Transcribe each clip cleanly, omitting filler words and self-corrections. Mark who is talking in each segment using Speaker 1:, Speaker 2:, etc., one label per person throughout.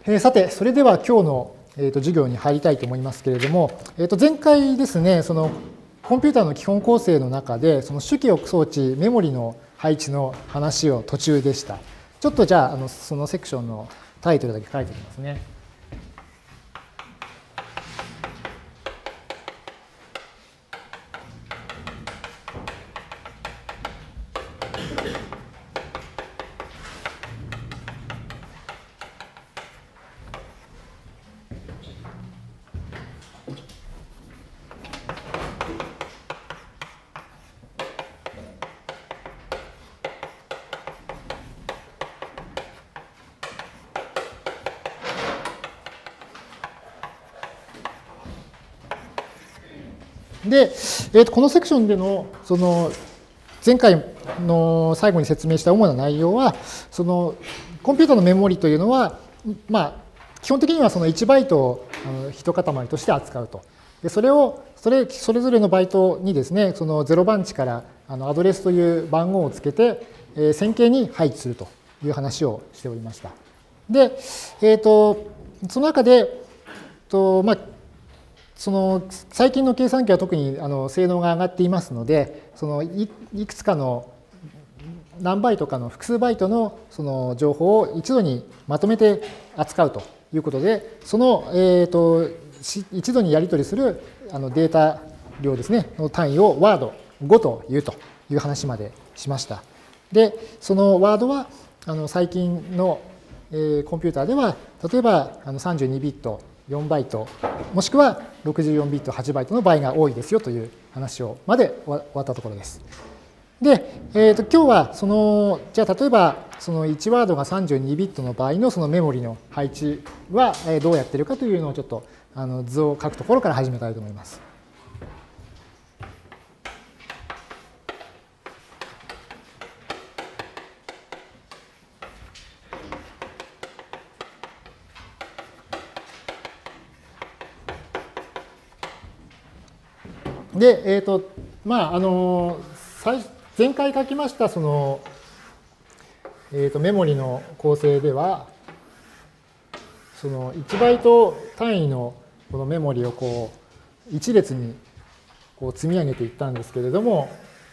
Speaker 1: さて、それでは今日の授業に入りたいと思いますけれども、前回ですね、そのコンピューターの基本構成の中で、その主記憶装置、メモリの配置の話を途中でした。ちょっとじゃあ、そのセクションのタイトルだけ書いておきますね。で、このセクションでの、その、前回の最後に説明した主な内容は、その、コンピューターのメモリというのは、まあ、基本的にはその1バイトを一塊として扱うと。で、それぞれのバイトにですね、その0番地からアドレスという番号をつけて、線形に配置するという話をしておりました。で、その中で、まあ、その最近の計算機は特に性能が上がっていますので、そのいくつかの何バイトかの複数バイトのその情報を一度にまとめて扱うということで、その一度にやり取りするデータ量ですね、の単位をワード5というという話までしました。で、そのワードは最近のコンピューターでは、例えば32ビット、4バイト、もしくは64ビット、8バイトの場合が多いですよという話をまで終わったところです。で、今日はじゃあ例えばその1ワードが32ビットの場合のそのメモリの配置はどうやってるかというのをちょっと図を書くところから始めたいと思います。で、まあ、前回書きましたその、メモリの構成では、その1バイト単位のこのメモリをこう一列にこう積み上げていったんですけれども、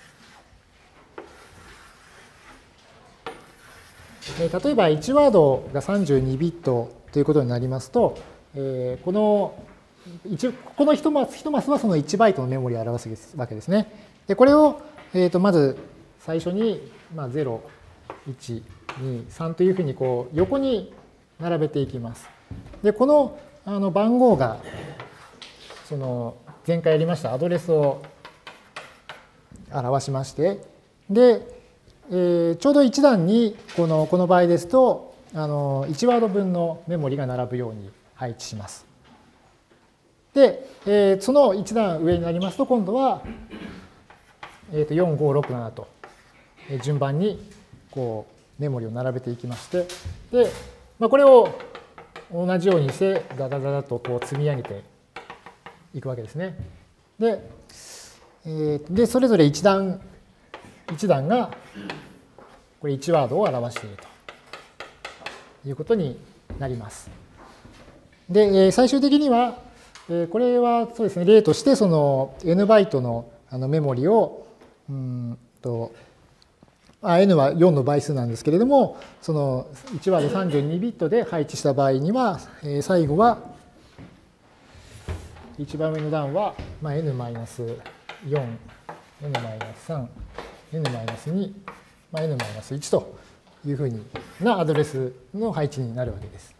Speaker 1: 例えば1ワードが32ビットということになりますと、この1マスはその1バイトのメモリを表すわけですね。で、これを、まず最初に、0、1、2、3というふうにこう横に並べていきます。で、この番号が、その前回やりましたアドレスを表しまして、で、ちょうど1段にこの場合ですと、1ワード分のメモリが並ぶように配置します。で、その1段上になりますと、今度は、4、5、6、7と順番にこうメモリを並べていきまして、で、これを同じようにしてダダダダとこう積み上げていくわけですね。で、それぞれ1段がこれ1ワードを表しているということになります。で、最終的には、これはそうですね、例としてその n バイトのメモリをn は4の倍数なんですけれども、その1ワード32ビットで配置した場合には、最後は一番上の段は n-4、n-3、n-2、n-1 というふうなアドレスの配置になるわけです。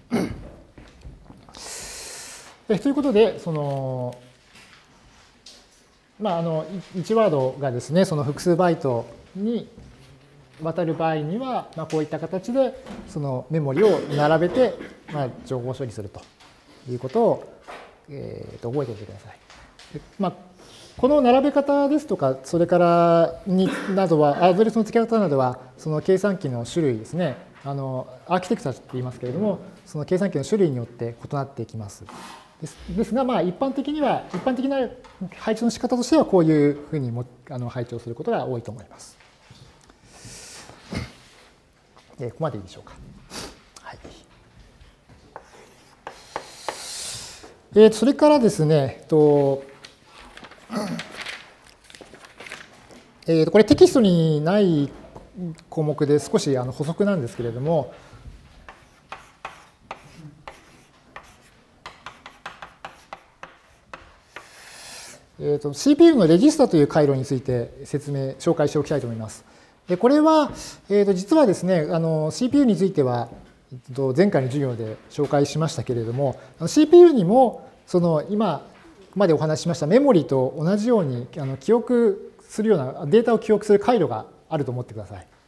Speaker 1: ということで、その、1ワードがですね、その複数バイトに渡る場合には、こういった形で、そのメモリを並べて、情報処理するということを、覚えておいてください。この並べ方ですとか、それからなどは、アドレスの付け方などは、その計算機の種類ですね、アーキテクチャと言いますけれども、その計算機の種類によって異なってきます。ですが、一般的な配置の仕方としては、こういうふうに配置をすることが多いと思います。ここまでいいでしょうか。はい。 それからですね、これテキストにない項目で少し補足なんですけれども、CPU のレジスタという回路について紹介しておきたいと思います。でこれは、実はですね、CPU については、前回の授業で紹介しましたけれども、CPU にも、今までお話ししましたメモリと同じように記憶するような、データを記憶する回路があると思ってください。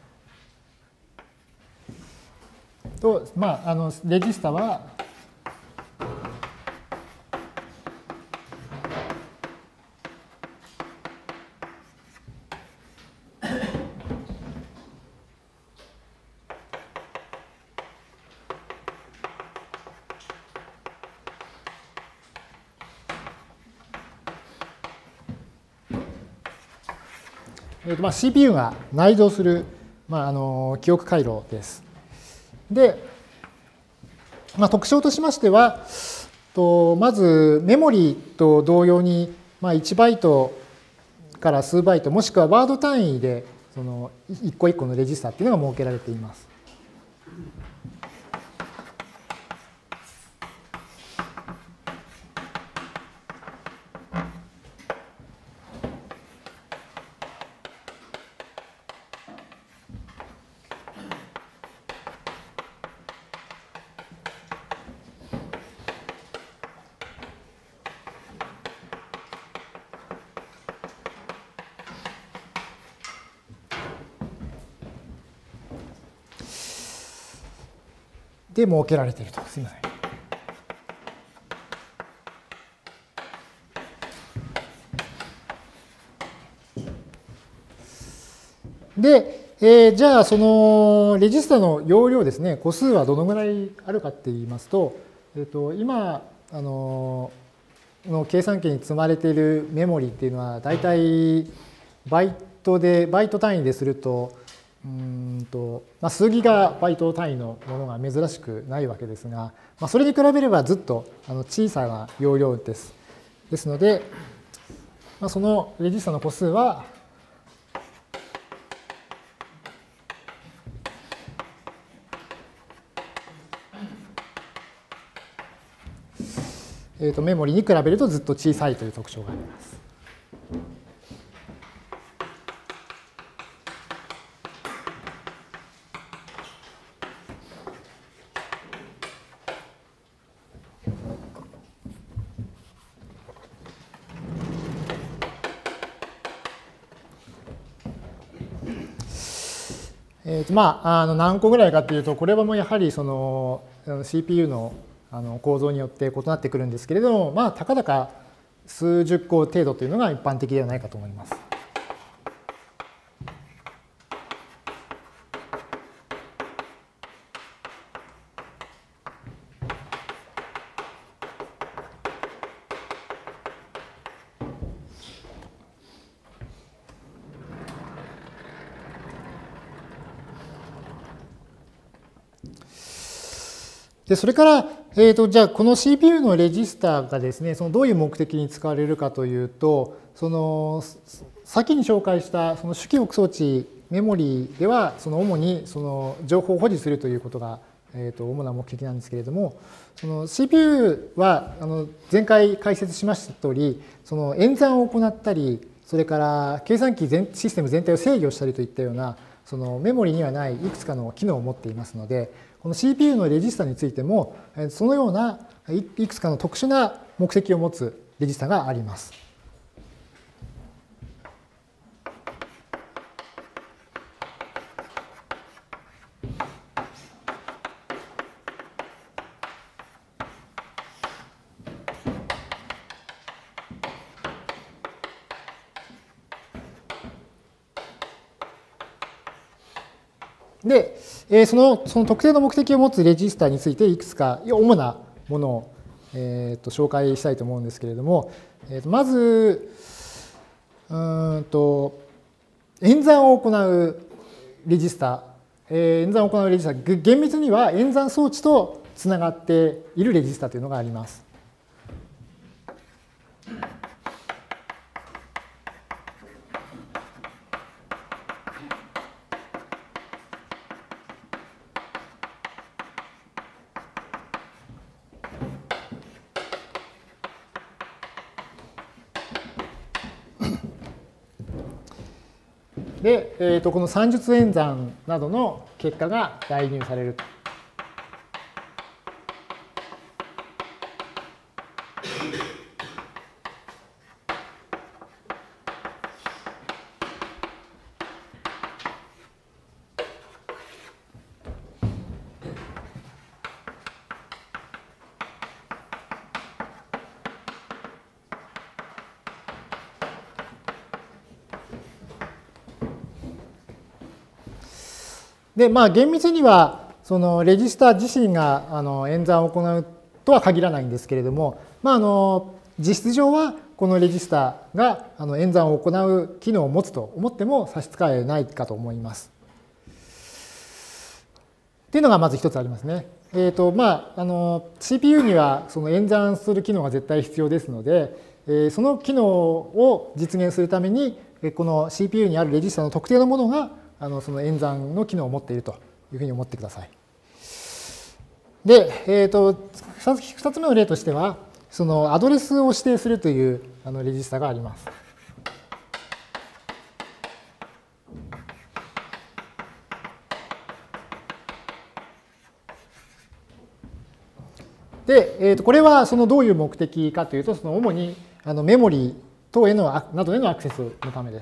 Speaker 1: と、レジスタは、CPU が内蔵する、記憶回路です。で、特徴としましては、まずメモリと同様に、1バイトから数バイト、もしくはワード単位で一個一個のレジスタっていうのが設けられています。で設けられていると。すみません。で、じゃあそのレジスタの容量ですね、個数はどのぐらいあるかって言いますと、今の計算機に積まれているメモリっていうのは大体バイト単位ですると数ギガバイト単位のものが珍しくないわけですが、それに比べればずっと小さな容量です。ですので、そのレジスタの個数はメモリに比べるとずっと小さいという特徴があります。何個ぐらいかというと、これはもうやはりその CPU の構造によって異なってくるんですけれども、たかだか数十個程度というのが一般的ではないかと思います。でそれから、じゃあこの CPU のレジスタがですね、どういう目的に使われるかというと、先に紹介したその主記憶装置メモリでは主に情報を保持するということが、主な目的なんですけれども、CPU は前回解説しました通り、演算を行ったり、それから計算機システム全体を制御したりといったようなメモリにはないいくつかの機能を持っていますので、この CPU のレジスタについても、そのようないくつかの特殊な目的を持つレジスタがあります。で、その特定の目的を持つレジスタについていくつか主なものを、紹介したいと思うんですけれども、まず演算を行うレジスタ、厳密には演算装置とつながっているレジスタというのがあります。 で、この算術演算などの結果が代入されると。で、厳密には、そのレジスター自身が演算を行うとは限らないんですけれども、実質上はこのレジスターが演算を行う機能を持つと思っても差し支えないかと思います。っていうのがまず一つありますね。CPU にはその演算する機能が絶対必要ですので、その機能を実現するために、この CPU にあるレジスタの特定のものがその演算の機能を持っているというふうに思ってください。で、2つ目の例としては、そのアドレスを指定するというレジスタがあります。で、これはそのどういう目的かというと、その主にメモリ等へのなどへのアクセスのためです。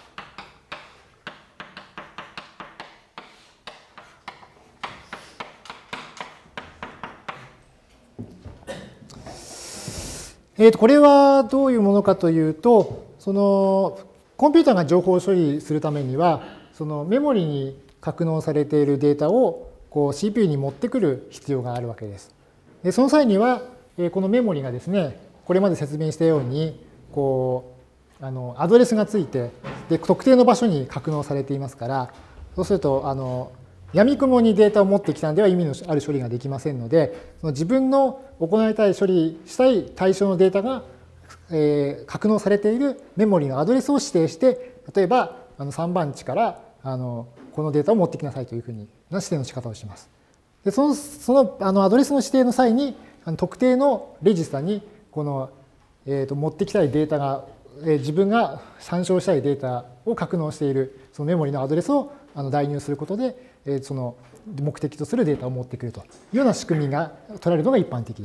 Speaker 1: これはどういうものかというと、そのコンピューターが情報を処理するためには、そのメモリに格納されているデータをCPU に持ってくる必要があるわけです。でその際には、このメモリがですね、これまで説明したように、アドレスがついて、で特定の場所に格納されていますから、そうすると、闇雲にデータを持ってきたのでは意味のある処理ができませんので、その自分の行いたい処理したい対象のデータが、格納されているメモリのアドレスを指定して、例えば3番地からこのデータを持ってきなさいというふうな指定の仕方をします。でそのアドレスの指定の際に、特定のレジスタにこの、持ってきたいデータが、自分が参照したいデータを格納しているそのメモリのアドレスを代入することで、その目的とするデータを持ってくるというような仕組みが取られるのが一般的です。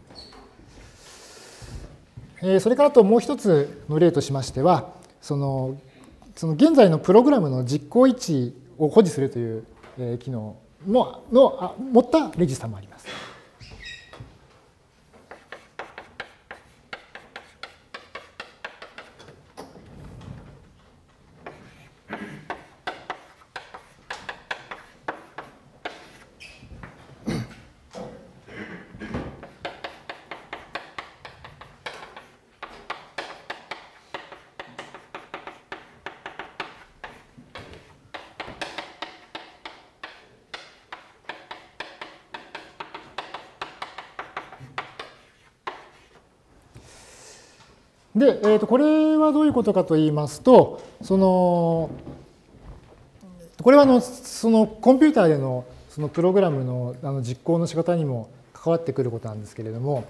Speaker 1: それからともう一つの例としましては、その現在のプログラムの実行位置を保持するという機能の持ったレジスタもあります。で、これはどういうことかと言いますと、これはそのコンピューターでのそのプログラムの実行の仕方にも関わってくることなんですけれども、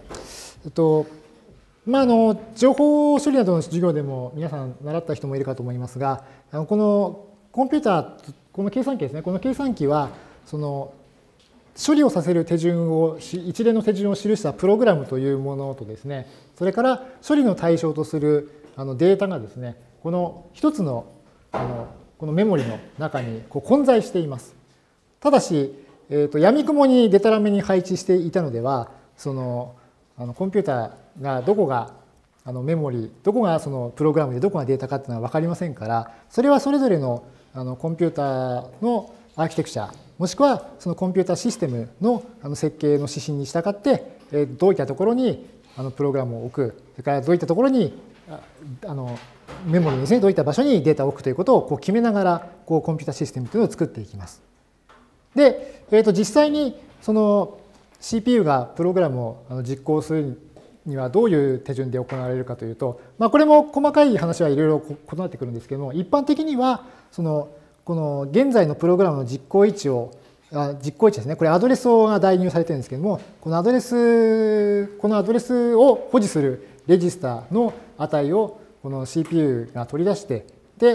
Speaker 1: 情報処理などの授業でも皆さん習った人もいるかと思いますが、このコンピューター、この計算機ですね、この計算機はその処理をさせる手順を、一連の手順を記したプログラムというものとですね、それから処理の対象とするデータがですね、この一つのこのメモリの中に混在しています。ただし、闇雲にデタラメに配置していたのでは、そのコンピューターがどこがメモリ、どこがそのプログラムでどこがデータかっていうのは分かりませんから、それはそれぞれのコンピューターのアーキテクチャ、もしくはそのコンピューターシステムの設計の指針に従って、どういったところにプログラムを置く、それからどういったところにメモリにですね、どういった場所にデータを置くということを決めながらコンピューターシステムというのを作っていきます。で、実際にその CPU がプログラムを実行するにはどういう手順で行われるかというと、これも細かい話はいろいろ異なってくるんですけども、一般的にはこの現在のプログラムの実行位置ですね、これアドレスが代入されてるんですけども、このアドレスを保持するレジスタの値をこの CPU が取り出して、で、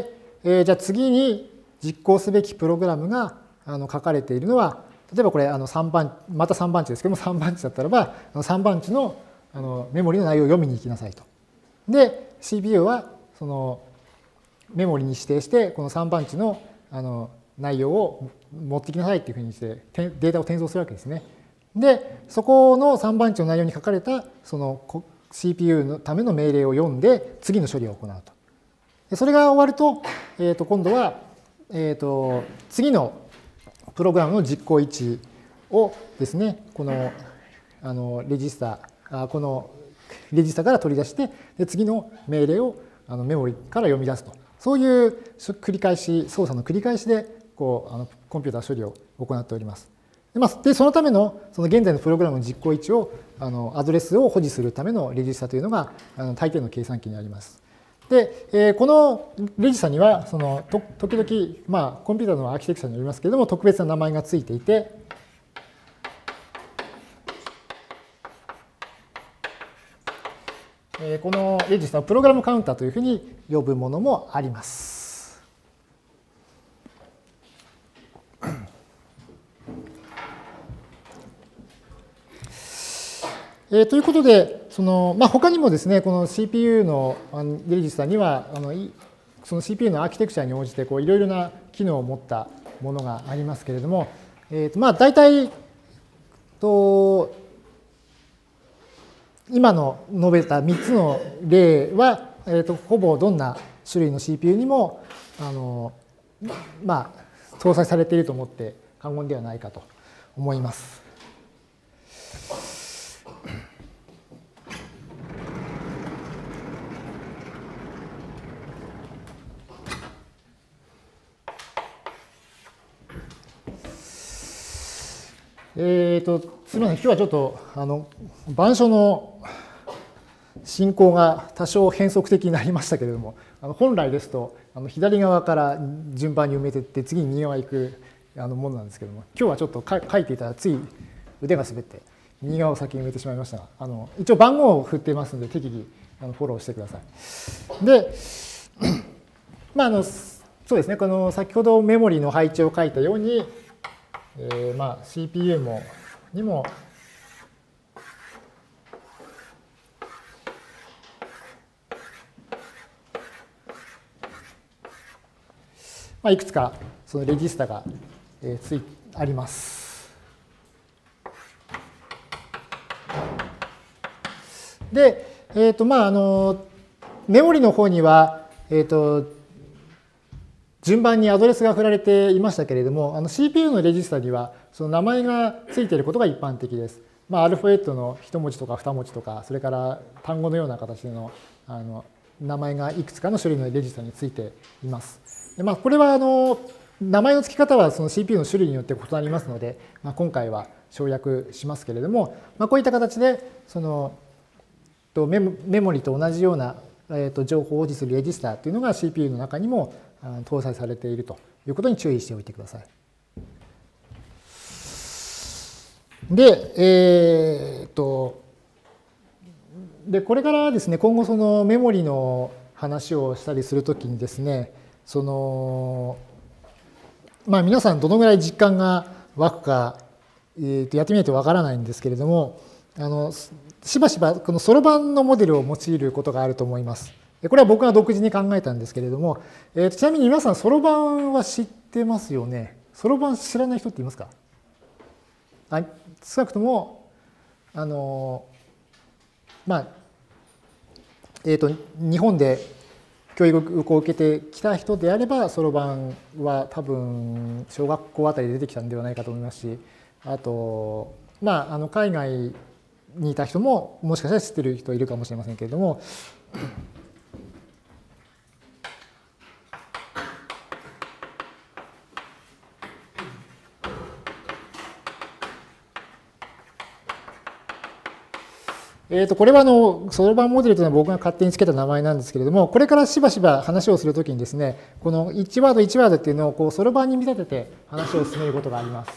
Speaker 1: じゃあ次に実行すべきプログラムが書かれているのは、例えばこれ3番、また3番地ですけども、3番地だったらば、3番地のメモリの内容を読みに行きなさいと。で、CPU はそのメモリに指定して、この3番地の内容を持ってきなさいっていうふうにしてデータを転送するわけですね。で、そこの3番地の内容に書かれたその CPU のための命令を読んで、次の処理を行うと。でそれが終わると、今度は、次のプログラムの実行位置をですね、このレジスタから取り出して、で次の命令をメモリから読み出すと。そういう繰り返し、操作の繰り返しでコンピューター処理を行っております。で、そのためのその現在のプログラムの実行位置をアドレスを保持するためのレジスタというのが大抵の計算機にあります。で、このレジスタには時々、コンピューターのアーキテクチャによりますけれども、特別な名前がついていて、このレジスタをプログラムカウンターというふうに呼ぶものもあります。ということで、他にもですね、この CPU のレジスタには、その CPU のアーキテクチャに応じていろいろな機能を持ったものがありますけれども、大体、今の述べた3つの例は、ほぼどんな種類の CPU にも搭載されていると思って過言ではないかと思います。すみません、今日はちょっと板書の進行が多少変則的になりましたけれども、本来ですと左側から順番に埋めていって次に右側に行くものなんですけれども、今日はちょっと書いていたらつい腕が滑って右側を先に埋めてしまいましたが、一応番号を振っていますので適宜フォローしてください。で、そうですね、この先ほどメモリの配置を書いたように、CPU にもいくつかそのレジスタがあります。で、メモリの方には、順番にアドレスが振られていましたけれども、CPU のレジスタにはその名前がついていることが一般的です。アルファベットの1文字とか2文字とか、それから単語のような形での名前がいくつかの種類のレジスタについています。でこれは名前の付き方はその CPU の種類によって異なりますので、今回は省略しますけれども、こういった形でそのメモリと同じような情報を保持するレジスタというのが CPU の中にも搭載されているということに注意しておいてください。で、これからですね、今後そのメモリの話をしたりするときにですね、皆さんどのぐらい実感が湧くか、やってみないとわからないんですけれども、しばしばこのそろばんのモデルを用いることがあると思います。これは僕が独自に考えたんですけれども、ちなみに皆さんそろばんは知ってますよね。そろばん知らない人っていますか？少なくとも日本で教育を受けてきた人であれば、そろばんは多分小学校あたりで出てきたんではないかと思いますし、あと海外にいた人ももしかしたら知ってる人いるかもしれませんけれども、これはそろばんモデルというのは僕が勝手につけた名前なんですけれども、これからしばしば話をするときにですね、この1ワード1ワードっていうのをそろばんに見立てて話を進めることがあります。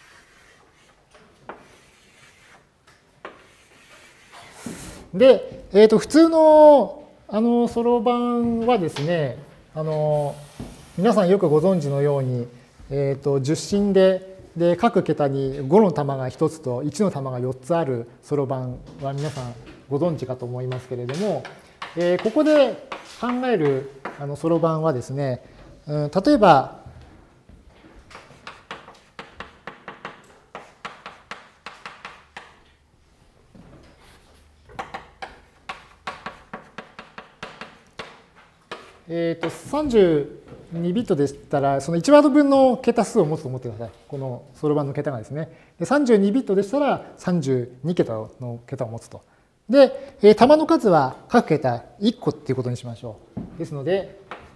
Speaker 1: で、 普通のそろばんはですね、皆さんよくご存知のように、10進で各桁に5の玉が1つと1の玉が4つあるそろばんは皆さんご存知かと思いますけれども、ここで考えるそろばんはですね、例えば、32ビットでしたら、その1ワード分の桁数を持つと思ってください。このそろばんの桁がですね。で32ビットでしたら32桁の桁を持つと。で、玉の数は各桁1個っていうことにしましょう。ですので、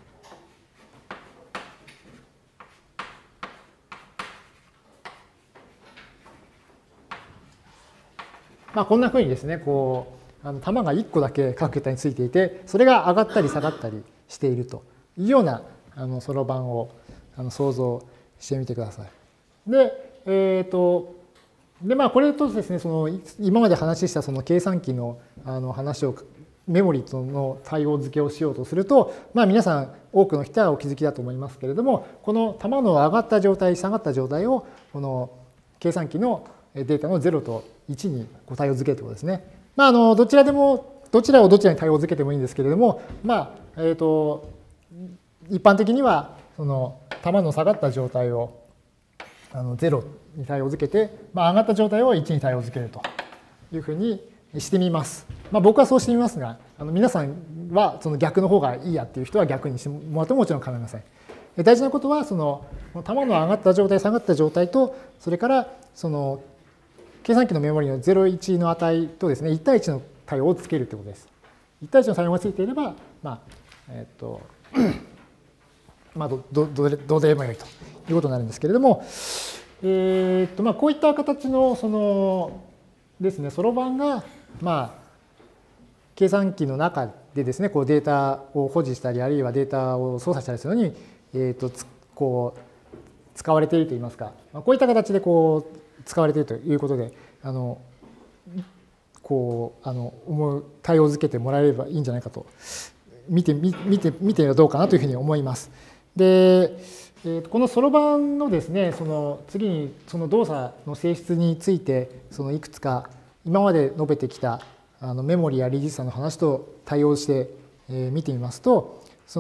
Speaker 1: こんなふうにですね、こう、玉が1個だけ各桁についていて、それが上がったり下がったりしているというようなそろばんを想像してみてください。で、これとですね、今まで話したその計算機の話を、メモリとの対応付けをしようとすると、皆さん多くの人はお気づきだと思いますけれども、この玉の上がった状態、下がった状態を、この計算機のデータの0と1に対応付けるということですね。どちらをどちらに対応付けてもいいんですけれども、一般的には、その玉の下がった状態を0に対応付けて、上がった状態を1に対応付けるというふうにしてみます。僕はそうしてみますが、皆さんはその逆の方がいいやっていう人は逆にしてもらってももちろん構いません。大事なことは、その玉の上がった状態、下がった状態と、それからその計算機のメモリの0、1の値とですね、1対1の対応をつけるということです。1対1の対応がついていれば、どうでもよいということになるんですけれども、こういった形のそのですね、そろばんが、計算機の中でですね、こうデータを保持したり、あるいはデータを操作したりするのに、こう使われているといいますか、こういった形でこう使われているということで、対応付けてもらえればいいんじゃないかと、見てはどうかなというふうに思います。で、このそろばんのですね、次にその動作の性質について、いくつか今まで述べてきたメモリやレジスタの話と対応して見てみますと、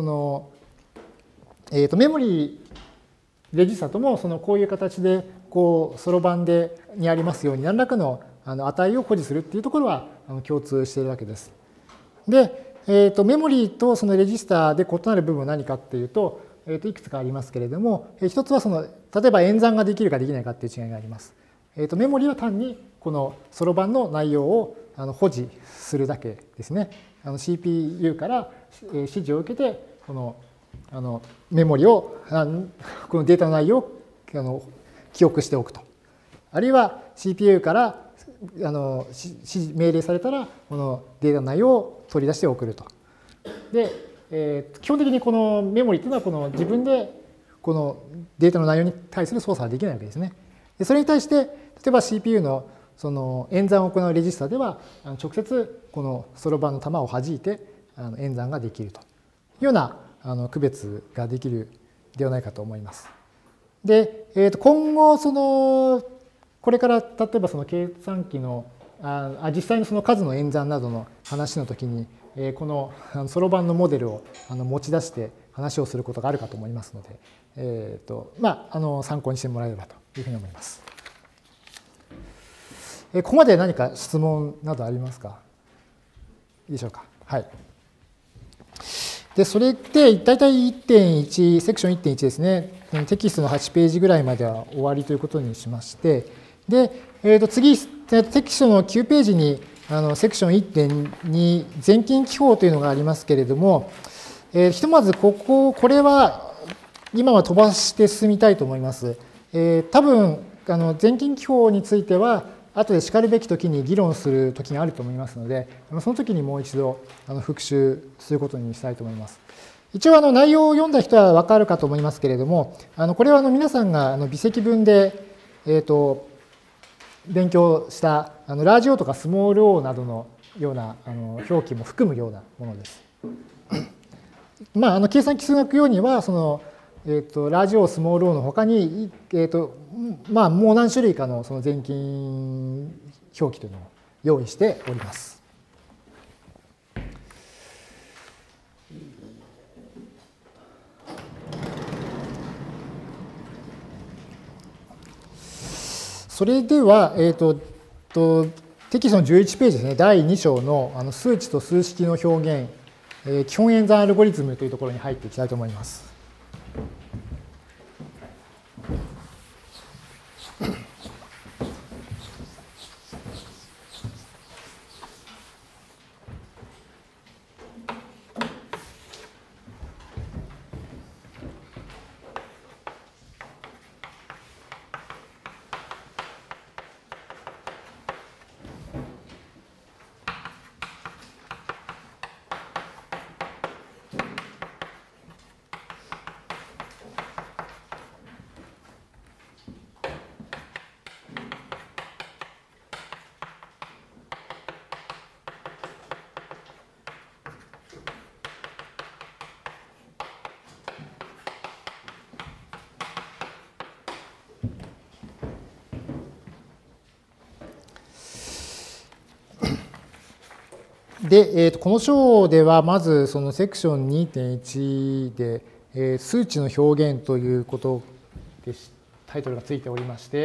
Speaker 1: メモリ、レジスタともこういう形でそろばんにありますように何らかの値を保持するっていうところは共通しているわけです。で、メモリとそのレジスタで異なる部分は何かっていうと、いくつかありますけれども、一つは例えば演算ができるかできないかっていう違いがあります。メモリは単にこのそろばんの内容を保持するだけですね。CPU から指示を受けて、このメモリを、このデータの内容を記憶しておくと。あるいは CPU から命令されたら、このデータの内容を取り出して送ると。で、基本的にこのメモリというのはこの自分でこのデータの内容に対する操作はできないわけですね。でそれに対して、例えば CPU のその演算を行うレジスタでは、直接このそろばんの玉を弾いて演算ができるというような区別ができるではないかと思います。で、今後これから例えばその計算機の実際のその数の演算などの話のときに、このそろばんのモデルを持ち出して話をすることがあるかと思いますので、参考にしてもらえればというふうに思います。ここまで何か質問などありますか？いいでしょうか。はい。で、それで大体1.1、セクション 1.1 ですね。テキストの8ページぐらいまでは終わりということにしまして、で、次、テキストの9ページにセクション 1.2 全近記法というのがありますけれども、ひとまずこれは今は飛ばして進みたいと思います。多分全近記法については後でしかるべき時に議論する時があると思いますので、その時にもう一度復習することにしたいと思います。一応内容を読んだ人は分かるかと思いますけれども、これは皆さんが微積分で勉強したラージ O とかスモール O などのような表記も含むようなものです。計算基数学用にはその、ラージ O、スモール o の他に、もう何種類かのその全近表記というのを用意しております。それでは、テキストの11ページですね、第2章の数値と数式の表現、基本演算アルゴリズムというところに入っていきたいと思います。で、この章ではまずそのセクション 2.1 で、数値の表現ということでタイトルがついておりまして、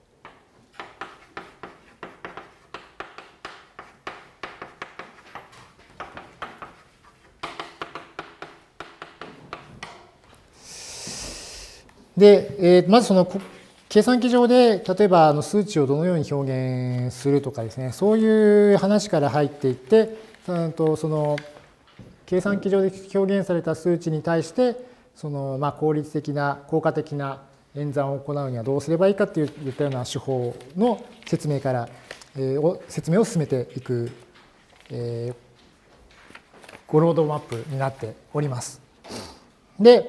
Speaker 1: で、まずその計算機上で例えば数値をどのように表現するとかですね、そういう話から入っていって、その計算機上で表現された数値に対してその効率的な効果的な演算を行うにはどうすればいいかといったような手法の説明から、説明を進めていく、ロードマップになっております。で、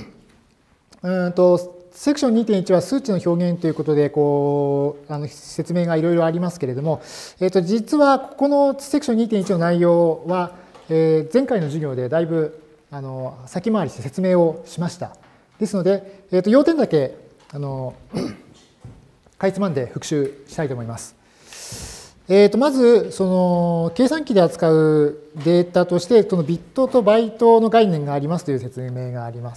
Speaker 1: セクション 2.1 は数値の表現ということで説明がいろいろありますけれども、実はここのセクション 2.1 の内容は、前回の授業でだいぶ先回りして説明をしました。ですので、要点だけかいつまんで復習したいと思います。まずその計算機で扱うデータとしてそのビットとバイトの概念がありますという説明があります。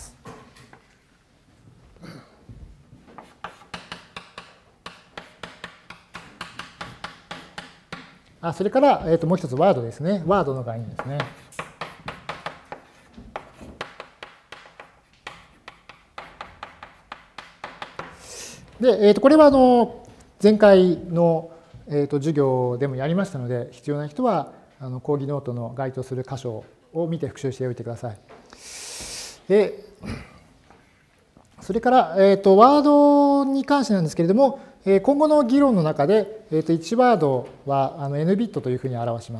Speaker 1: それから、もう一つワードですね。ワードの概念ですね。で、これは前回の授業でもやりましたので、必要な人は講義ノートの該当する箇所を見て復習しておいてください。で、それから、ワードに関してなんですけれども、今後の議論の中で、1ワードはn ビットというふうに表します。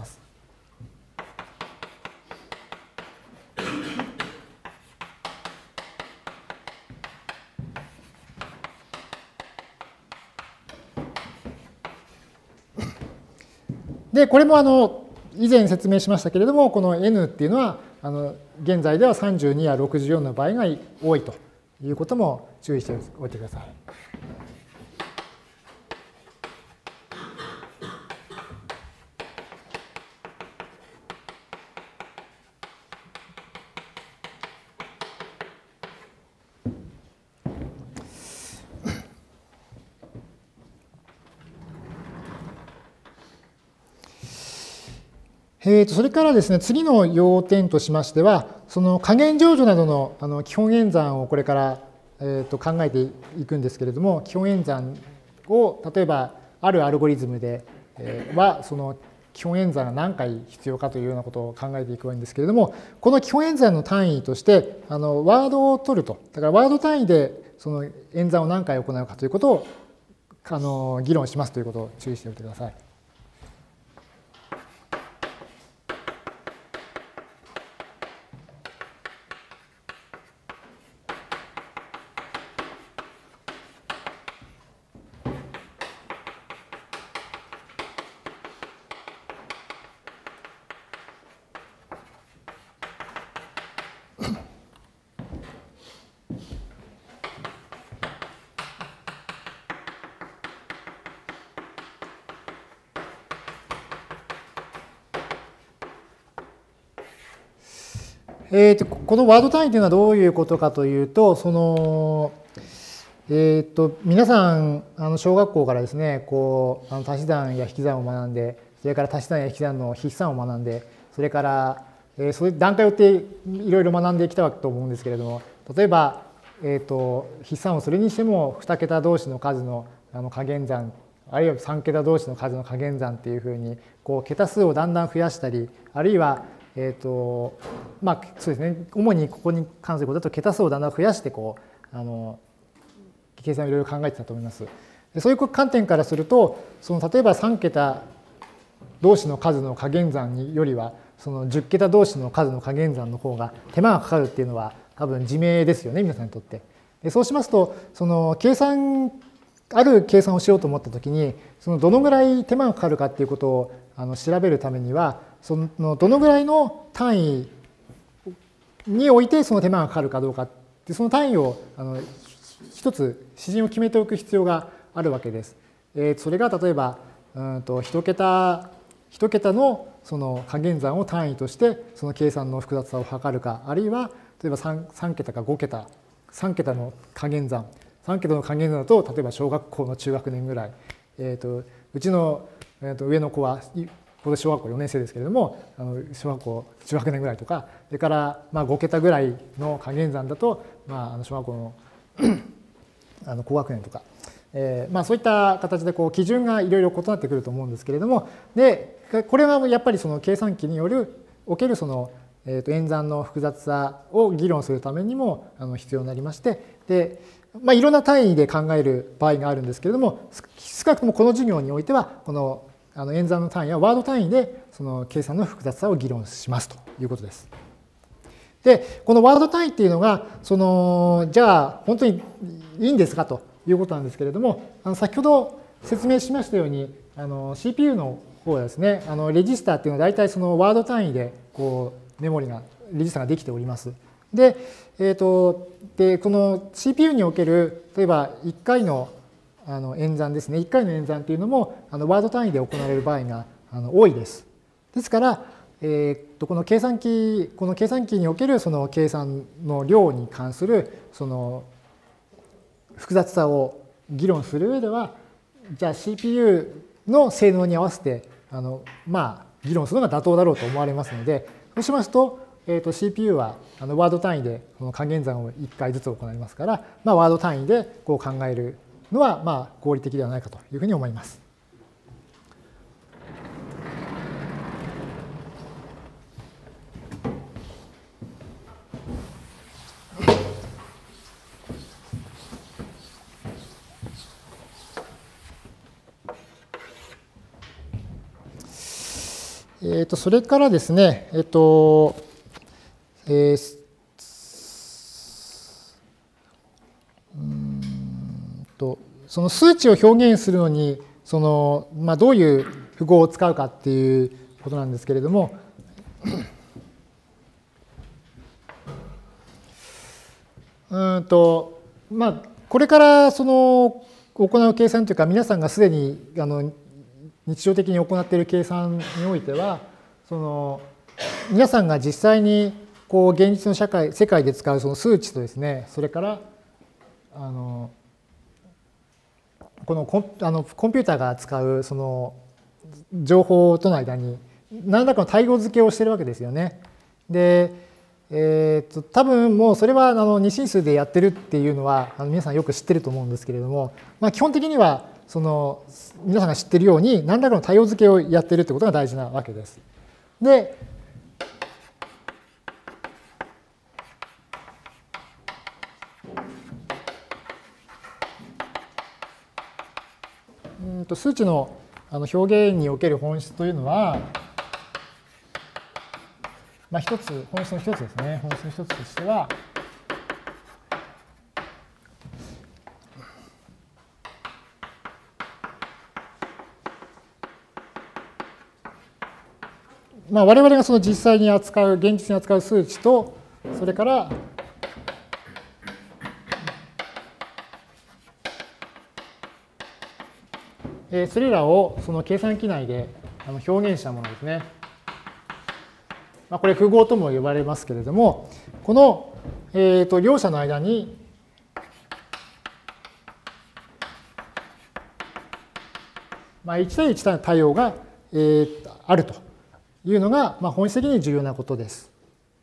Speaker 1: で、これも以前説明しましたけれども、この n っていうのは現在では32や64の場合が多いということも注意しておいてください。それからですね、次の要点としましては、その加減乗除などの基本演算をこれから考えていくんですけれども、基本演算を例えばあるアルゴリズムではその基本演算が何回必要かというようなことを考えていくんですけれども、この基本演算の単位としてワードを取ると、だからワード単位でその演算を何回行うかということを議論しますということを注意しておいてください。 このワード単位というのはどういうことかというと、皆さん、小学校からですね、足し算や引き算を学んで、それから足し算や引き算の筆算を学んで、それから、それ段階を追っていろいろ学んできたと思うんですけれども、例えば、筆算をするにしても、2桁同士の数の加減算、あるいは3桁同士の数の加減算っていうふうに、桁数をだんだん増やしたり、あるいは、まあ、そうですね、主にここに関することだと、桁数をだんだん増やして、計算をいろいろ考えてたと思います。でそういう観点からすると、例えば3桁同士の数の加減算よりは、10桁同士の数の加減算の方が手間がかかるっていうのは、多分自明ですよね、皆さんにとって。でそうしますと、ある計算をしようと思ったときに、どのぐらい手間がかかるかっていうことを調べるためには、どのぐらいの単位においてその手間がかかるかどうかって、その単位を一つ指針を決めておく必要があるわけです。それが例えば一桁のその加減算を単位としてその計算の複雑さを測るか、あるいは例えば 3桁か5桁、3桁の加減算、3桁の加減算だと例えば小学校の中学年ぐらい、うちの上の子はここで小学校4年生ですけれども、小学校中学年ぐらいとか、それから5桁ぐらいの加減算だと、小学校の高学年とか、そういった形で基準がいろいろ異なってくると思うんですけれども、でこれはやっぱりその計算機におけるその演算の複雑さを議論するためにも必要になりまして、でいろんな単位で考える場合があるんですけれども、少なくともこの授業においてはこの演算の単位はワード単位でその計算の複雑さを議論しますということです。でこのワード単位っていうのがじゃあ本当にいいんですかということなんですけれども、先ほど説明しましたようにCPU の方はですね、レジスターっていうのは大体そのワード単位でメモリがレジスターができております。で、この CPU における例えば1回の演算ですね、1回の演算っていうのもワード単位で行われる場合が多いです。ですから、この計算機におけるその計算の量に関するその複雑さを議論する上では、じゃあ CPU の性能に合わせて議論するのが妥当だろうと思われますので、そうしますと、CPU はワード単位でこの加減算を1回ずつ行いますから、ワード単位で考えるのは合理的ではないかというふうに思います。それからですね、その数値を表現するのにどういう符号を使うかっていうことなんですけれども、これから行う計算というか、皆さんがすでに日常的に行っている計算においては、皆さんが実際に現実の世界で使うその数値とですね、それからこのコンピューターが使うその情報との間に何らかの対応付けをしているわけですよね。で、多分もうそれは二進数でやってるっていうのは皆さんよく知ってると思うんですけれども、基本的には皆さんが知っているように何らかの対応付けをやっているということが大事なわけです。で、数値の表現における本質というのは、本質の一つですね。本質の一つとしては、我々が実際に現実に扱う数値と、それからそれらをその計算機内で表現したものですね。 これ符号とも呼ばれますけれども、この、両者の間に1対1の対応が、あるというのが、本質的に重要なことです。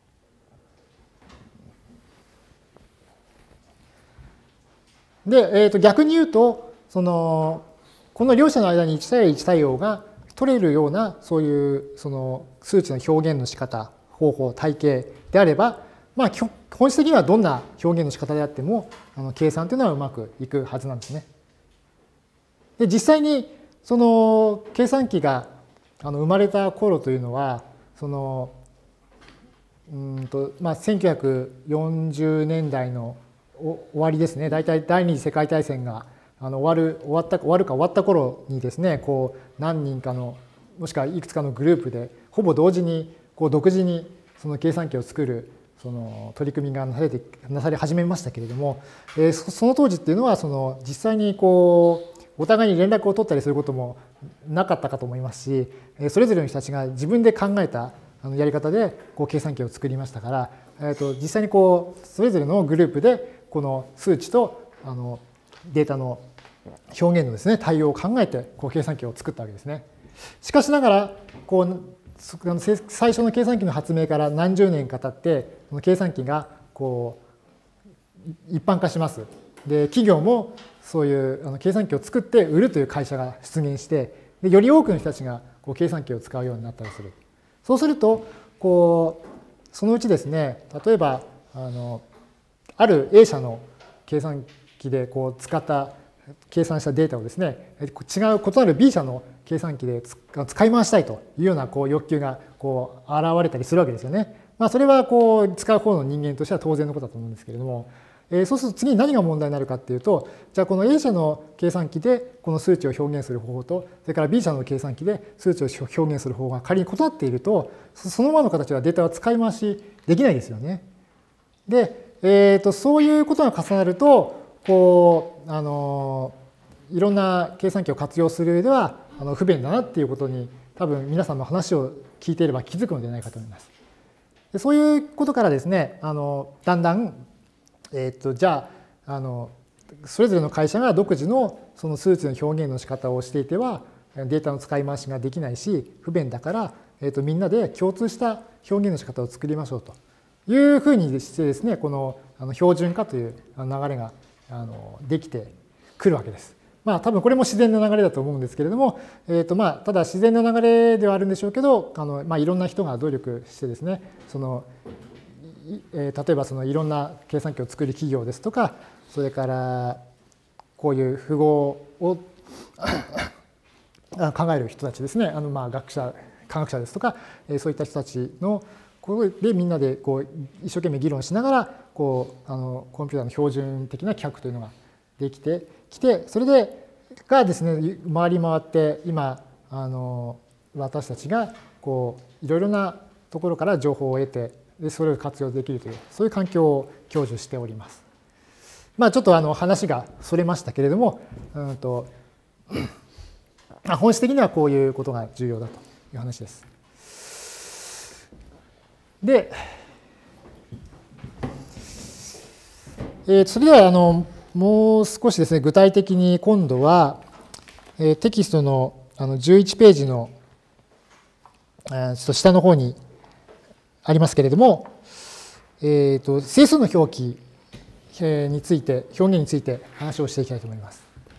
Speaker 1: で、逆に言うと、この両者の間に1対1対応が取れるような、そういう数値の表現の仕方、方法、体系であれば、本質的にはどんな表現の仕方であっても、計算というのはうまくいくはずなんですね。で、実際に、計算機が生まれた頃というのは、1940年代の終わりですね。大体第二次世界大戦が終わった頃にですね、何人かのもしくはいくつかのグループでほぼ同時に独自に計算機を作る取り組みがなされ始めましたけれども、その当時っていうのは実際にお互いに連絡を取ったりすることもなかったかと思いますし、それぞれの人たちが自分で考えたやり方で計算機を作りましたから、実際にそれぞれのグループでこの数値とデータの表現のですね、対応を考えて計算機を作ったわけですね。しかしながら最初の計算機の発明から何十年か経って計算機が一般化します。で、企業もそういう計算機を作って売るという会社が出現して、でより多くの人たちが計算機を使うようになったりする。そうするとそのうちですね、例えばある A 社の計算機で使った計算したデータをですね、異なる B 社の計算機で使い回したいというような欲求が現れたりするわけですよね。それは使う方の人間としては当然のことだと思うんですけれども、そうすると次に何が問題になるかっていうと、じゃあこの A 社の計算機でこの数値を表現する方法と、それから B 社の計算機で数値を表現する方法が仮に異なっていると、そのままの形ではデータは使い回しできないですよね。で、そういうことが重なると、いろんな計算機を活用する上では不便だなっていうことに多分皆さんの話を聞いていれば気づくのではないかと思います。でそういうことからですね、だんだんじゃあそれぞれの会社が独自のその数値の表現の仕方をしていてはデータの使い回しができないし不便だから、みんなで共通した表現の仕方を作りましょうというふうにしてですね、この標準化という流れができてくるわけです。多分これも自然な流れだと思うんですけれども、ただ自然な流れではあるんでしょうけど、いろんな人が努力してですね、例えばいろんな計算機を作る企業ですとか、それからこういう符号を考える人たちですね、学者、科学者ですとか、そういった人たちのでみんなで一生懸命議論しながらコンピューターの標準的な規格というのができてきて、それでですね、回り回って今私たちがいろいろなところから情報を得て、でそれを活用できるというそういう環境を享受しております。ちょっと話がそれましたけれども、本質的にはこういうことが重要だという話です。で、それではもう少しですね、具体的に今度はテキストの11ページのちょっと下の方にありますけれども、整数の表記について、表現について話をしていきたいと思います。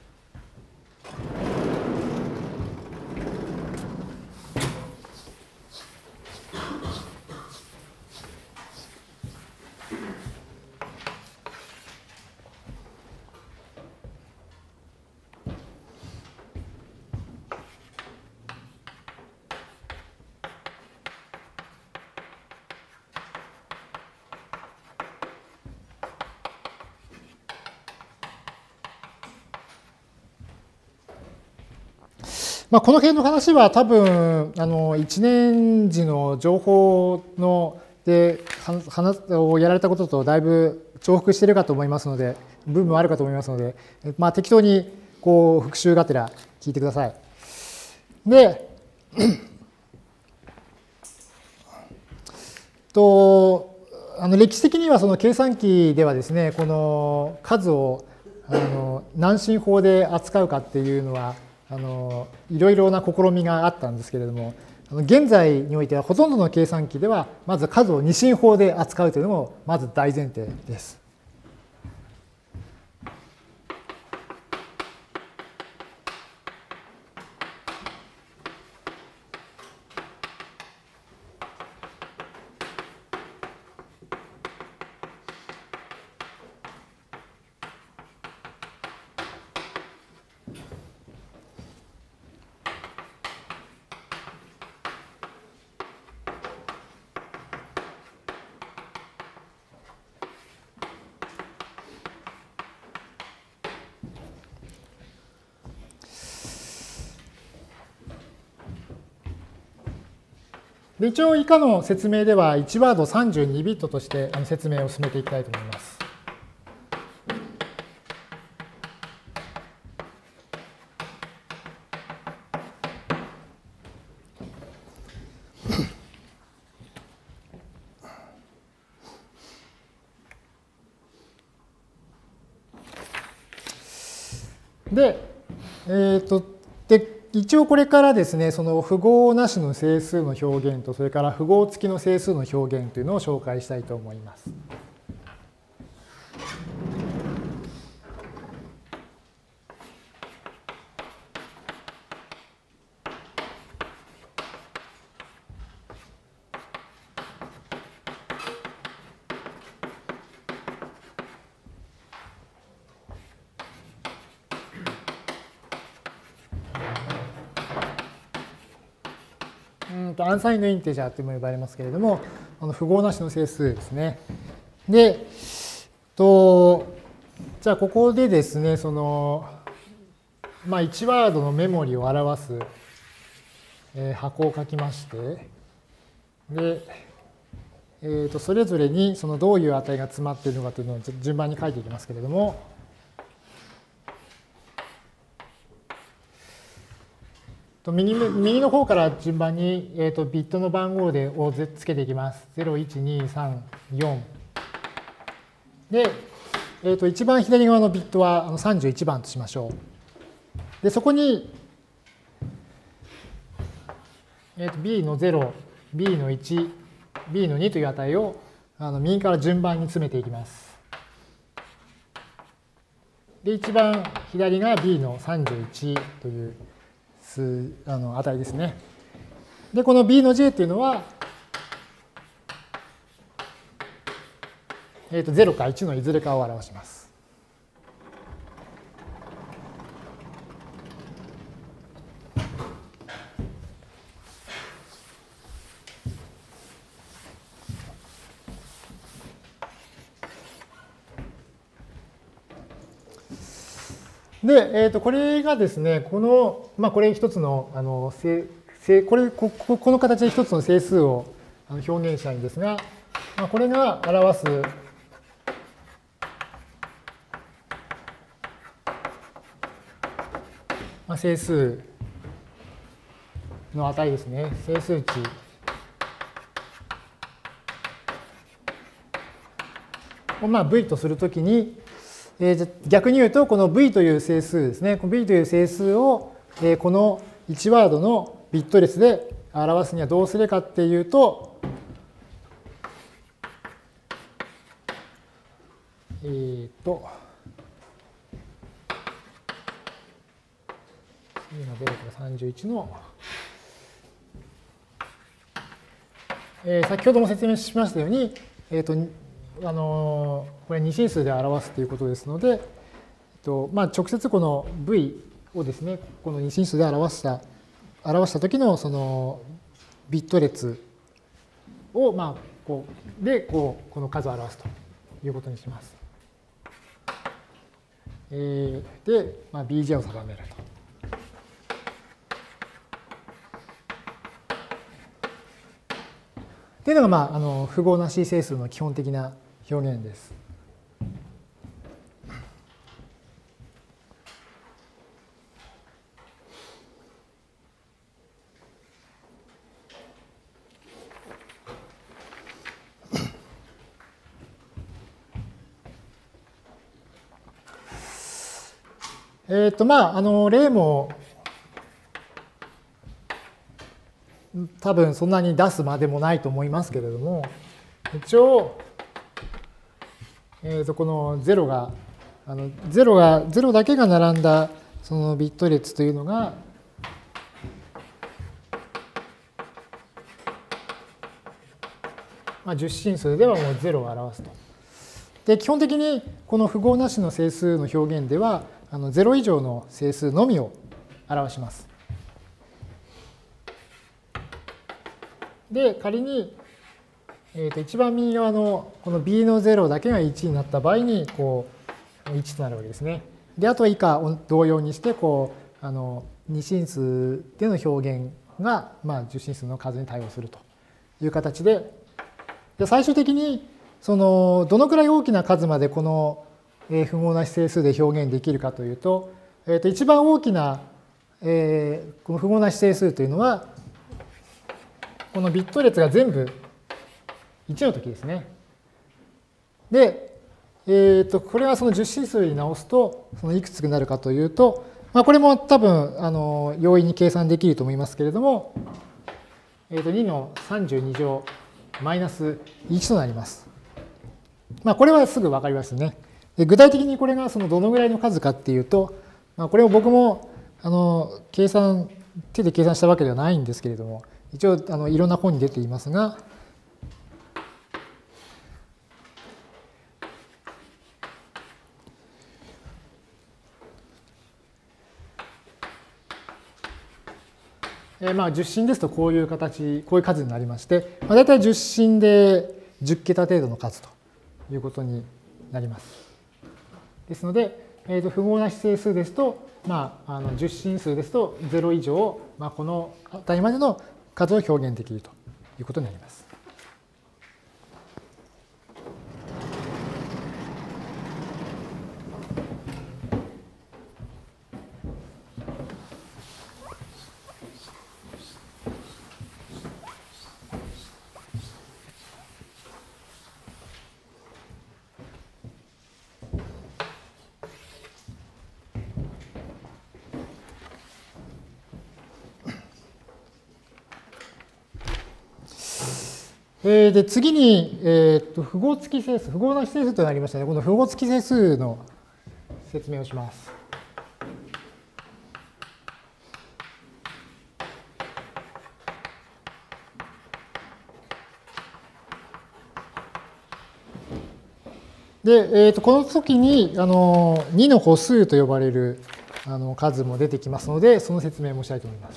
Speaker 1: この辺の話は多分1年時の情報でをやられたこととだいぶ重複しているかと思いますので、部分あるかと思いますので、適当に復習がてら聞いてください。で、 歴史的にはその計算機ではですね、この数を何進法で扱うかっていうのはいろいろな試みがあったんですけれども、現在においてはほとんどの計算機ではまず数を二進法で扱うというのもまず大前提です。で一応以下の説明では1ワード32ビットとして説明を進めていきたいと思います。で、一応これからですね、その符号なしの整数の表現と、それから符号付きの整数の表現というのを紹介したいと思います。アンサインドインテジャーとも呼ばれますけれども、符号なしの整数ですね。で、じゃあここでですね、その、1ワードのメモリを表す、箱を書きまして、で、それぞれにそのどういう値が詰まっているのかというのを順番に書いていきますけれども、右の方から順番に、ビットの番号をつけていきます。0、1、2、3、4。で、一番左側のビットは31番としましょう。で、そこに、B の0、B の1、B の2という値を右から順番に詰めていきます。で、一番左が B の31という値ですね。で、この B の J というのは、0か1のいずれかを表します。で、これがですね、これ一つの、この形で一つの整数を表現したいんですが、これが表す整数の値ですね。整数値。をV とするときに、逆に言うと、この V という整数ですね。この V という整数を、この1ワードのビット列で表すにはどうするかっていうと、C が0から31の、先ほども説明しましたように、これ二進数で表すということですので、直接この V をですね、この二進数で表した時のそのビット列を、この数を表すということにします。で、BJ を定めると。というのが、符号なし整数の基本的な表現です。 例も多分そんなに出すまでもないと思いますけれども、一応、この0が、0だけが並んだそのビット列というのが、10進数ではもう0を表すと。で、基本的にこの符号なしの整数の表現では、0以上の整数のみを表します。で、仮に、一番右側のこの b の0だけが1になった場合に、こう、1となるわけですね。で、あとは以下同様にして、こう、2進数での表現が、10進数の数に対応するという形で、最終的に、どのくらい大きな数までこの符号なし整数で表現できるかというと、一番大きな、この符号なし整数というのは、このビット列が全部1の時ですね。で、これはその10進数に直すと、そのいくつになるかというと、これも多分、容易に計算できると思いますけれども、2の32乗マイナス1となります。これはすぐ分かりますね。で、具体的にこれがそのどのぐらいの数かっていうと、これを僕も手で計算したわけではないんですけれども、一応いろんな本に出ていますが、10進ですとこういう形、こういう数になりまして、大体10進で10桁程度の数ということになります。ですので、符号なし整数ですと、10進数ですと0以上、この値までの数を表現できるということになります。で、次に、符号付き整数、符号なし整数となりましたので、この符号付き整数の説明をします。で、この時に2の歩数と呼ばれる数も出てきますので、その説明もしたいと思います。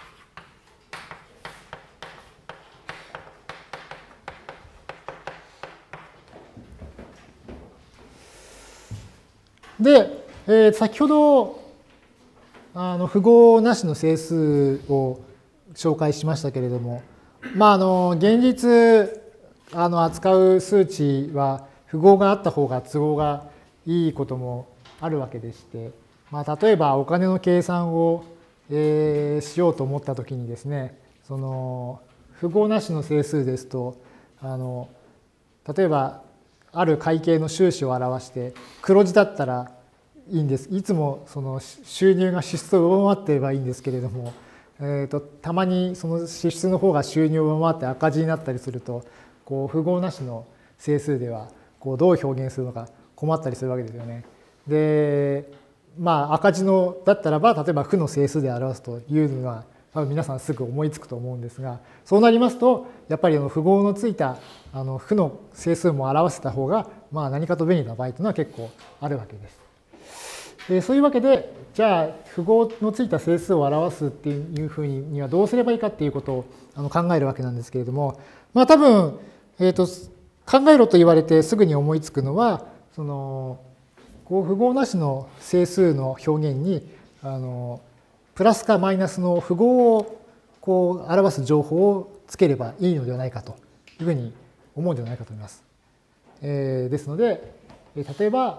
Speaker 1: で、先ほど符号なしの整数を紹介しましたけれども、現実扱う数値は符号があった方が都合がいいこともあるわけでして、例えばお金の計算をしようと思ったときにですね、その符号なしの整数ですと、例えばある会計の収支を表して黒字だったらいいんです。いつもその収入が支出を上回っていればいいんですけれども、たまにその支出の方が収入を上回って赤字になったりすると、こう符号なしの整数ではこうどう表現するのか困ったりするわけですよね。で、赤字のだったらば、例えば負の整数で表すというのは多分皆さんすぐ思いつくと思うんですが、そうなりますとやっぱり符号のついた負の整数も表せた方が何かと便利な場合というのは結構あるわけです。そういうわけで、じゃあ符号のついた整数を表すっていうふうにはどうすればいいかっていうことを考えるわけなんですけれども、多分、考えろと言われてすぐに思いつくのは、こう符号なしの整数の表現にプラスかマイナスの符号をこう表す情報をつければいいのではないかというふうに思うんではないかと思います。ですので、例えば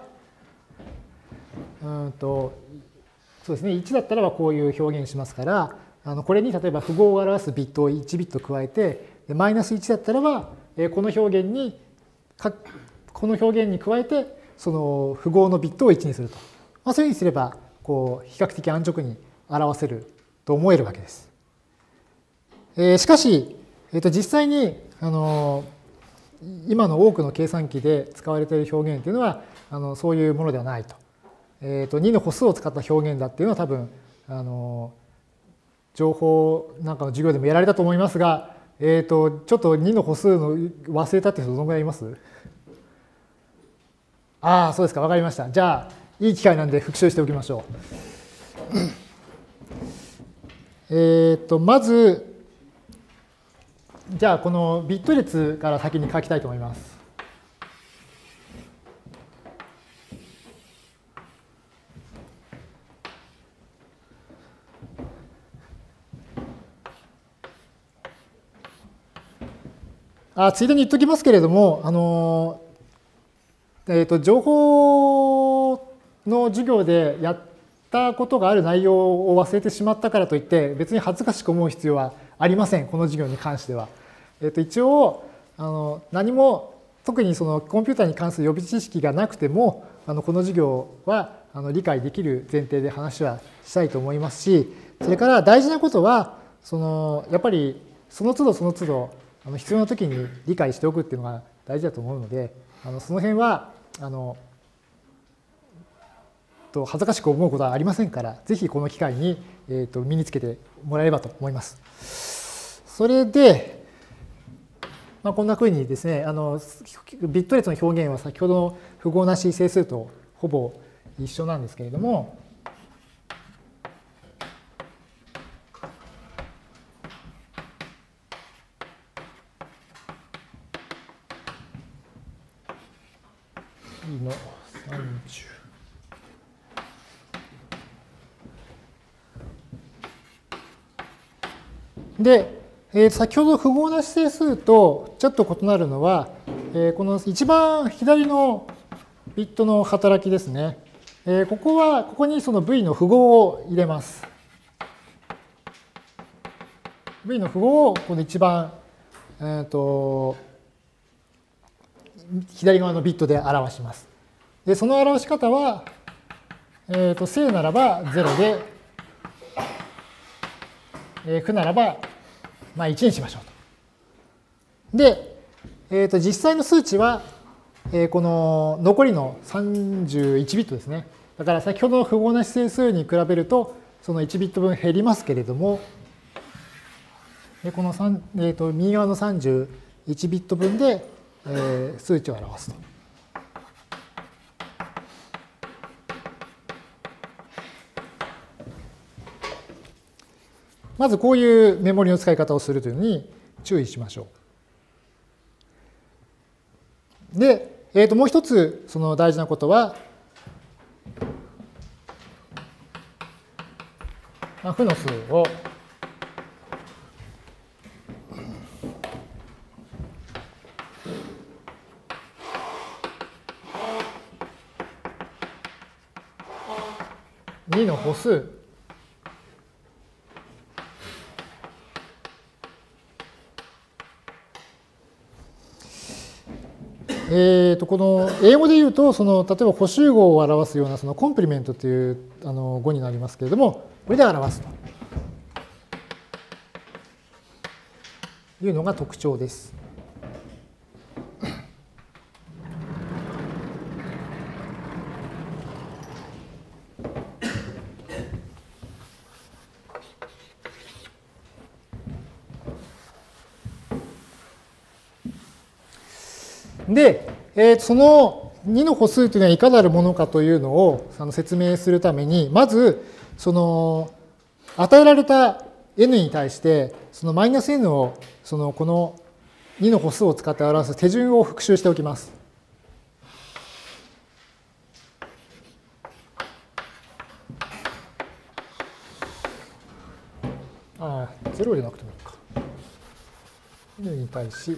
Speaker 1: そうですね、1だったらばこういう表現しますから、これに例えば符号を表すビットを1ビット加えて、マイナス1だったらば、この表現に加えて、その符号のビットを1にすると。そういうふうにすれば、 こう比較的安直に表せると思えるわけです。しかし、実際に今の多くの計算機で使われている表現というのはそういうものではないと。2の歩数を使った表現だっていうのは多分情報なんかの授業でもやられたと思いますが、ちょっと2の歩数の忘れたって人どのぐらいいます？ああ、そうですか、わかりました。じゃあ、いい機会なんで復習しておきましょう。まず、じゃあ、このビット列から先に書きたいと思います。ついでに言っときますけれども、情報の授業でやったことがある内容を忘れてしまったからといって、別に恥ずかしく思う必要はありません、この授業に関しては。一応、何も特にそのコンピューターに関する予備知識がなくても、この授業は理解できる前提で話はしたいと思いますし、それから大事なことは、やっぱりその都度その都度、必要な時に理解しておくっていうのが大事だと思うので、その辺は恥ずかしく思うことはありませんから、ぜひこの機会に身につけてもらえればと思います。それで、こんなふうにですね、ビット列の表現は先ほどの符号なし整数とほぼ一緒なんですけれども、2の30。で、先ほど符号なし整数とちょっと異なるのは、この一番左のビットの働きですね。ここにその V の符号を入れます。V の符号をこの一番、左側のビットで表します。で、その表し方は、正ならば0で、負ならば、1にしましょうと。で、実際の数値は、この残りの31ビットですね。だから先ほどの符号なし整数に比べると、その1ビット分減りますけれども、この右側の31ビット分で、数値を表すと。まずこういうメモリの使い方をするというのに注意しましょう。で、もう一つその大事なことは、負の数を2の歩数この英語で言うと、例えば補集合を表すようなコンプリメントという語になりますけれども、これで表すというのが特徴です。で、その2の歩数というのはいかなるものかというのを説明するために、まず、与えられた n に対して、そのマイナス n をこの2の歩数を使って表す手順を復習しておきます。0でなくてもいいか。n に対し、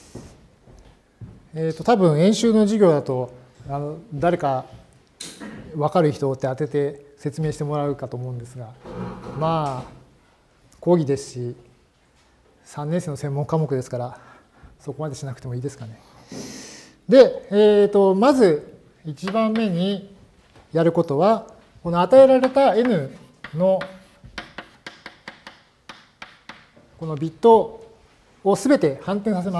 Speaker 1: 多分演習の授業だと誰か分かる人って当てて説明してもらうかと思うんですが、まあ講義ですし3年生の専門科目ですからそこまでしなくてもいいですかね。で、まず1番目にやることはこの与えられた n のこのビットをすべて反転させます。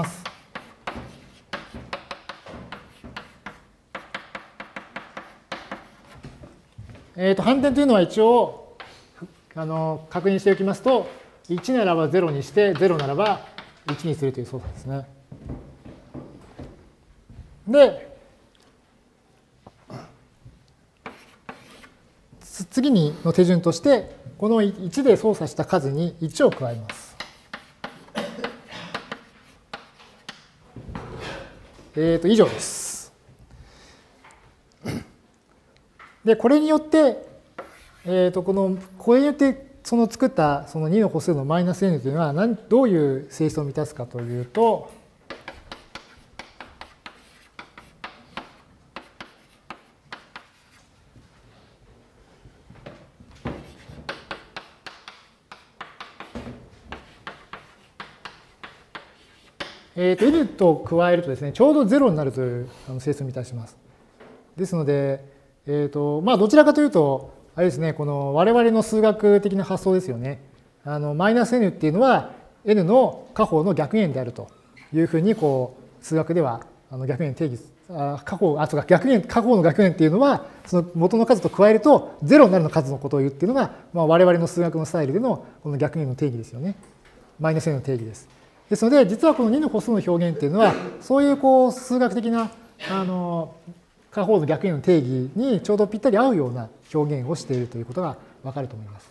Speaker 1: 反転というのは一応確認しておきますと、1ならば0にして、0ならば1にするという操作ですね。で、次の手順として、この1で操作した数に1を加えます。以上です。で、これによって、これによってその作ったその2の個数のマイナス n というのはどういう性質を満たすかというと、n と加えるとですね、ちょうど0になるという性質を満たします。ですので、まあどちらかというと、あれですね、この我々の数学的な発想ですよね。マイナス n っていうのは n の加法の逆円であるというふうにこう数学では逆円定義、加法の逆円っていうのはその元の数と加えると0になるの数のことを言うっていうのが、まあ、我々の数学のスタイルでのこの逆円の定義ですよね。マイナス n の定義です。ですので、実はこの2の個数の表現っていうのは、そういうこう数学的な加法の逆円の定義にちょうどぴったり合うような表現をしているということがわかると思います。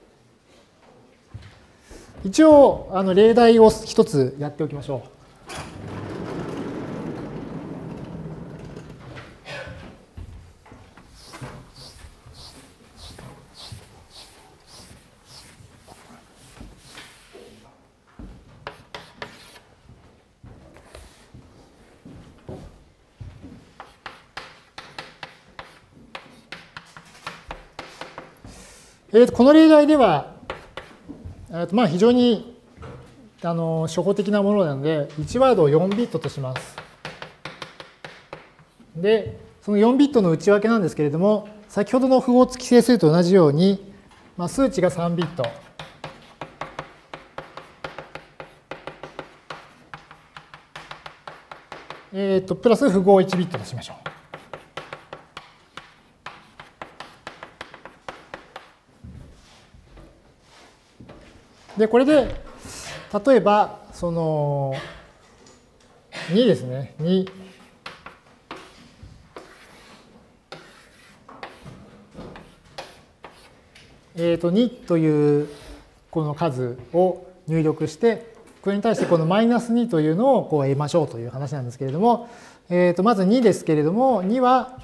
Speaker 1: 一応、例題を一つやっておきましょう。この例題では、まあ非常に初歩的なものなので、1ワードを4ビットとします。で、その4ビットの内訳なんですけれども、先ほどの符号付き整数と同じように、まあ、数値が3ビット。プラス符号1ビットとしましょう。で、これで、例えば、その、2ですね。2。2というこの数を入力して、これに対してこのマイナス2というのをこう得ましょうという話なんですけれども、まず2ですけれども、2は、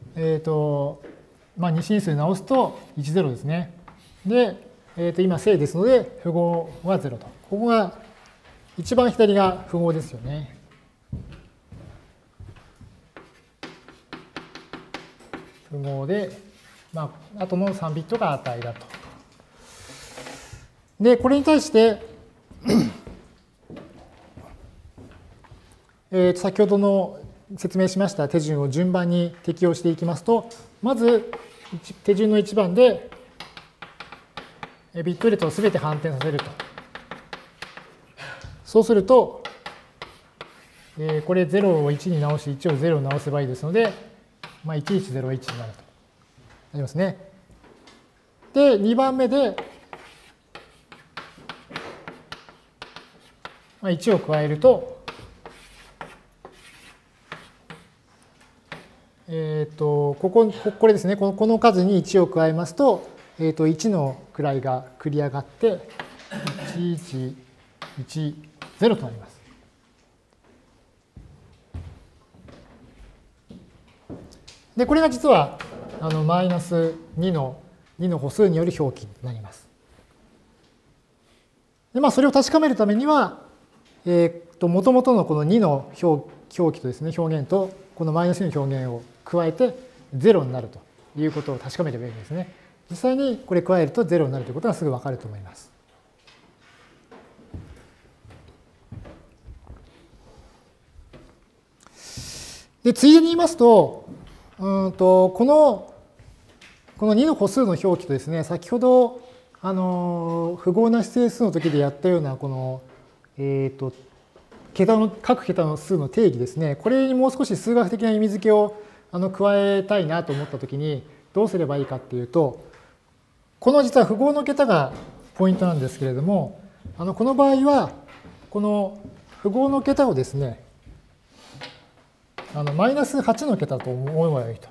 Speaker 1: まあ、2進数に直すと10ですね。で、今正ですので、符号は0と。ここが、一番左が符号ですよね。符号で、まあ、あとの3ビットが値だと。で、これに対して、先ほどの説明しました手順を順番に適用していきますと、まず、手順の1番で、ビット列をすべて反転させると。そうすると、これ0を1に直し、1を0に直せばいいですので、まあ、1101になると。なりますね。で、2番目で、まあ、1を加えると、これですね、この数に1を加えますと、1の位が繰り上がって、1110となります。で、これが実は、マイナス2の歩数による表記になります。で、まあ、それを確かめるためには、もともとのこの2の表記とですね、表現と、このマイナス2の表現を加えて0になるということを確かめればいいんですね。実際にこれ加えると0になるということがすぐ分かると思います。で、ついでに言いますと、この2の歩数の表記とですね、先ほど、符号な指定数の時でやったような、この、各桁の数の定義ですね、これにもう少し数学的な意味付けを加えたいなと思ったときに、どうすればいいかっていうと、この実は符号の桁がポイントなんですけれども、この場合は、この符号の桁をですね、マイナス8の桁と思えばいいと。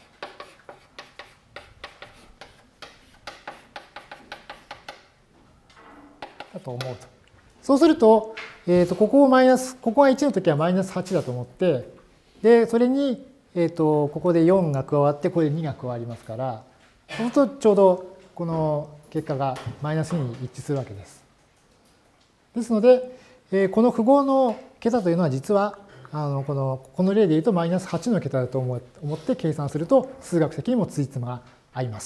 Speaker 1: だと思うと。そうすると、ここが1の時はマイナス8だと思って、で、それに、ここで4が加わって、これで2が加わりますから、そうするとちょうどこの結果がマイナス2に一致するわけです。ですので、この符号の桁というのは実は、この例で言うとマイナス8の桁だと思って計算すると、数学的にもつじつまが合います。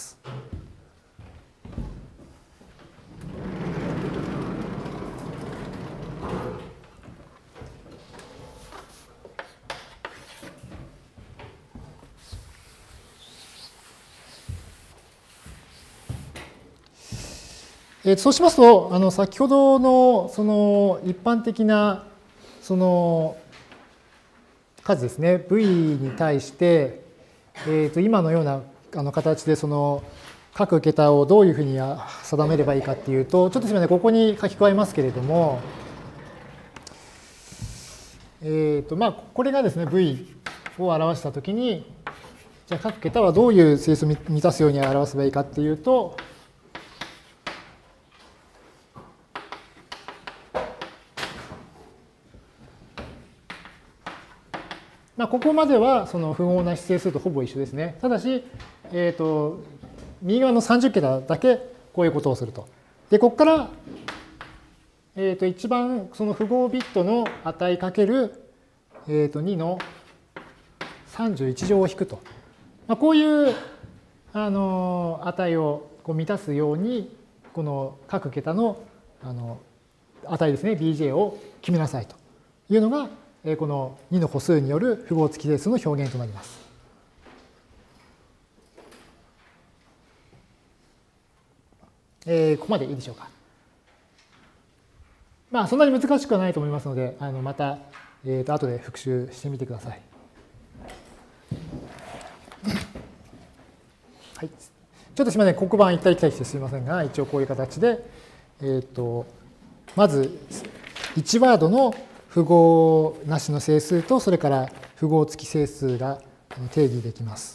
Speaker 1: そうしますと、先ほどのその一般的なその数ですね、v に対して、今のような形でその各桁をどういうふうに定めればいいかっていうと、ちょっとすみません、ここに書き加えますけれども、これがですね、v を表したときに、じゃあ各桁はどういう整数を満たすように表せばいいかっていうと、ここまではその符号な指定数とほぼ一緒ですね。ただし、右側の30桁だけこういうことをすると。で、ここから、一番その符号ビットの値かける、2の31乗を引くと。こういう値を満たすように、この各桁の値ですね、bj を決めなさいというのが、この2の歩数による符号付き整数の表現となります。ここまでいいでしょうか。そんなに難しくはないと思いますので、また、後で復習してみてください。はい。ちょっとすみません、黒板行ったり来たりしてすみませんが、一応こういう形で、まず、1ワードの符号なしの整数と、それから符号付き整数が定義できます。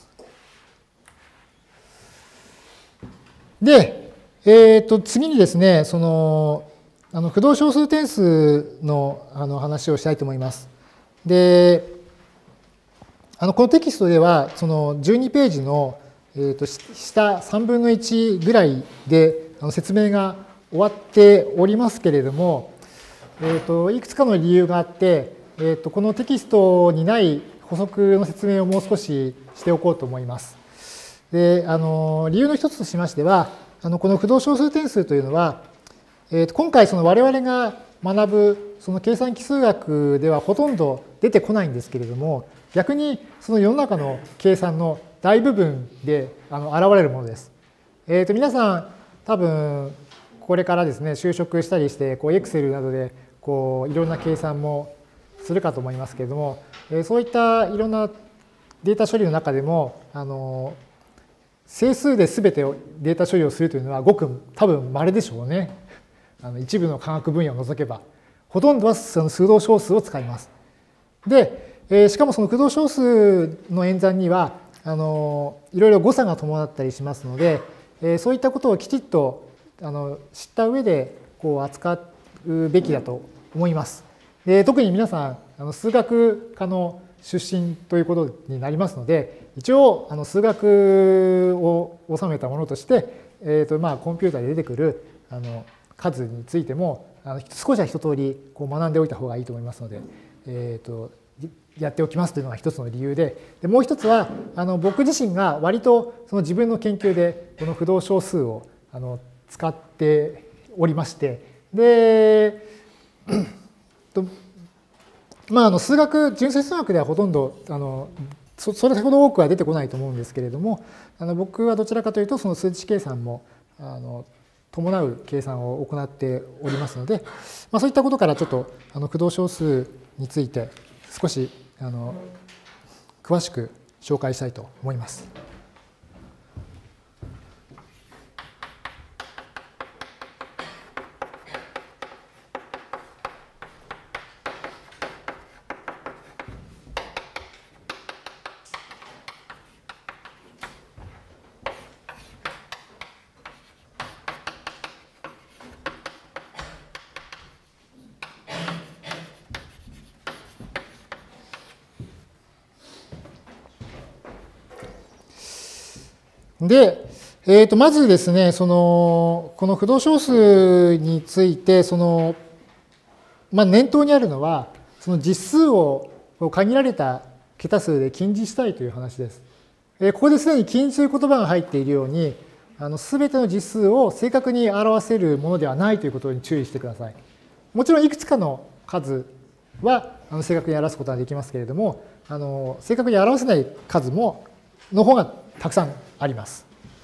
Speaker 1: で、次にですね、その、不動小数点数の話をしたいと思います。で、このテキストでは、その12ページの、下3分の1ぐらいで説明が終わっておりますけれども、いくつかの理由があって、このテキストにない補足の説明をもう少ししておこうと思います。で、理由の一つとしましては、この不動小数点数というのは、今回その我々が学ぶその計算機数学ではほとんど出てこないんですけれども、逆にその世の中の計算の大部分で現れるものです。皆さん多分これからですね、就職したりして、Excel などでいろんな計算もするかと思いますけれども、そういったいろんなデータ処理の中でも、整数で全てデータ処理をするというのはごく多分稀でしょうね。一部の科学分野を除けば。ほとんどはその数動小数を使います。で、しかもその不動小数の演算には、いろいろ誤差が伴ったりしますので、そういったことをきちっと知った上で扱うべきだと思います。で、特に皆さん数学科の出身ということになりますので、一応数学を収めたものとして、コンピューターで出てくる数についても少しは一通り学んでおいた方がいいと思いますので、 やっておきますというのが一つの理由で、もう一つは僕自身が割とその自分の研究でこの不動小数を使っておりまして、で数学、純粋数学ではほとんどそれほど多くは出てこないと思うんですけれども、僕はどちらかというとその数値計算も伴う計算を行っておりますので、そういったことからちょっと不動小数について少し詳しく紹介したいと思います。で、まずですね、この不動小数について、念頭にあるのは、その実数を限られた桁数で近似したいという話です。ここですでに近似という言葉が入っているように、すべての実数を正確に表せるものではないということに注意してください。もちろんいくつかの数は正確に表すことができますけれども、正確に表せない数の方がたくさんあります。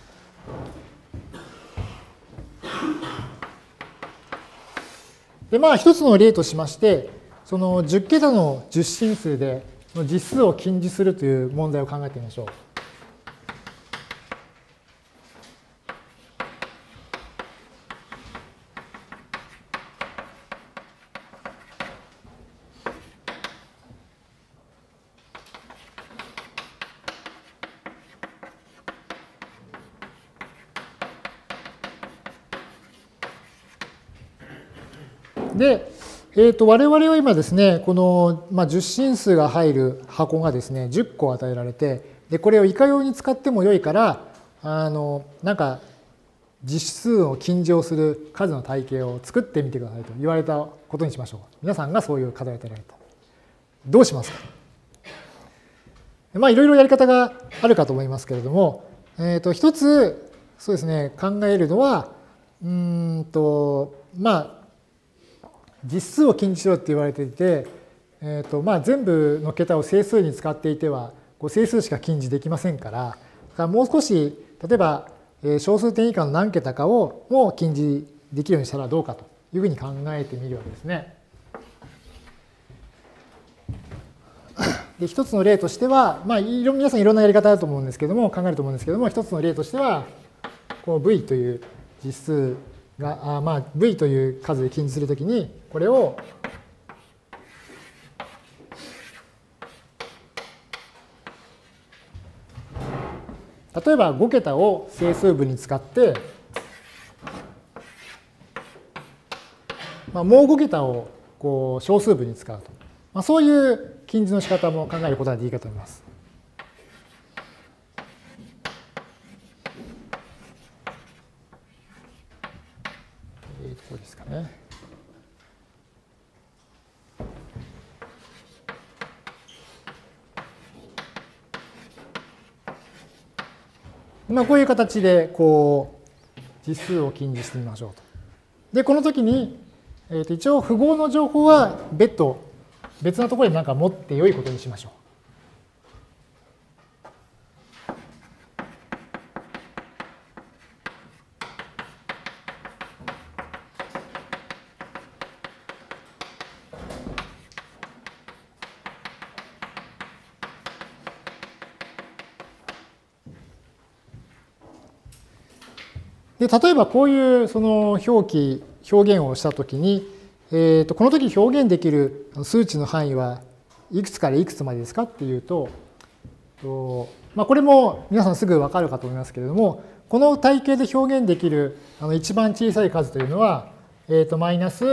Speaker 1: で、一つの例としまして、その10桁の10進数で実数を近似するという問題を考えてみましょう。で、我々は今ですね、この10進数が入る箱がですね、10個与えられて、でこれをいかように使ってもよいから、なんか実数を近似をする数の体系を作ってみてくださいと言われたことにしましょう。皆さんがそういう課題を与えられた。どうしますか？いろいろやり方があるかと思いますけれども、一つ、そうですね、考えるのは、実数を近似しろって言われていて、全部の桁を整数に使っていては、整数しか近似できませんから、もう少し、例えば、小数点以下の何桁かをもう近似できるようにしたらどうかというふうに考えてみるわけですね。で、一つの例としては、皆さんいろんなやり方だと思うんですけども、考えると思うんですけども、一つの例としては、この v という実数が、v という数で近似するときに、これを例えば5桁を整数部に使って、もう5桁を小数部に使うと。そういう近似の仕方も考えることができるかと思います。こうですかね。こういう形で実数を近似してみましょうと。で、この時に、一応符号の情報は別なところに何か持って良いことにしましょう。で、例えばこういうその表現をしたときに、この時表現できる数値の範囲はいくつからいくつまでですかっていうと、これも皆さんすぐ分かるかと思いますけれども、この体系で表現できる一番小さい数というのは、マイナス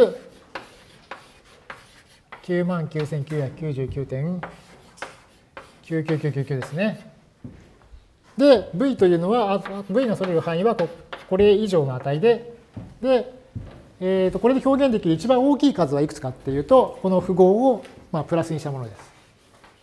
Speaker 1: 99,999.99999 ですね。で、v というのは、v のそれる範囲はこれ以上の値で、これで表現できる一番大きい数はいくつかっていうと、この符号をプラスにしたものです。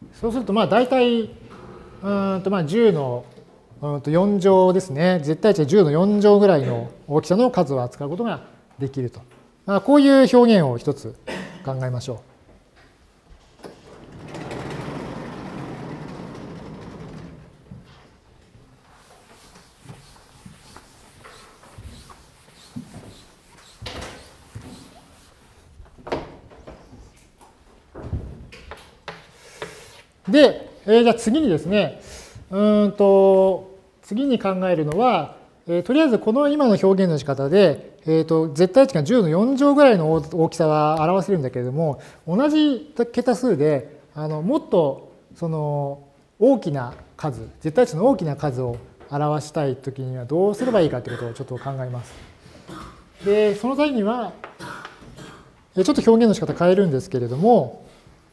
Speaker 1: そうするとまあ大体10の4乗ですね。絶対値10の4乗ぐらいの大きさの数を扱うことができると。こういう表現を一つ考えましょう。で、じゃあ次にですね、次に考えるのは、とりあえずこの今の表現の仕方で、絶対値が10の4乗ぐらいの大きさは表せるんだけれども、同じ桁数でもっとその大きな数、絶対値の大きな数を表したいときにはどうすればいいかということをちょっと考えます。で、その際には、ちょっと表現の仕方変えるんですけれども、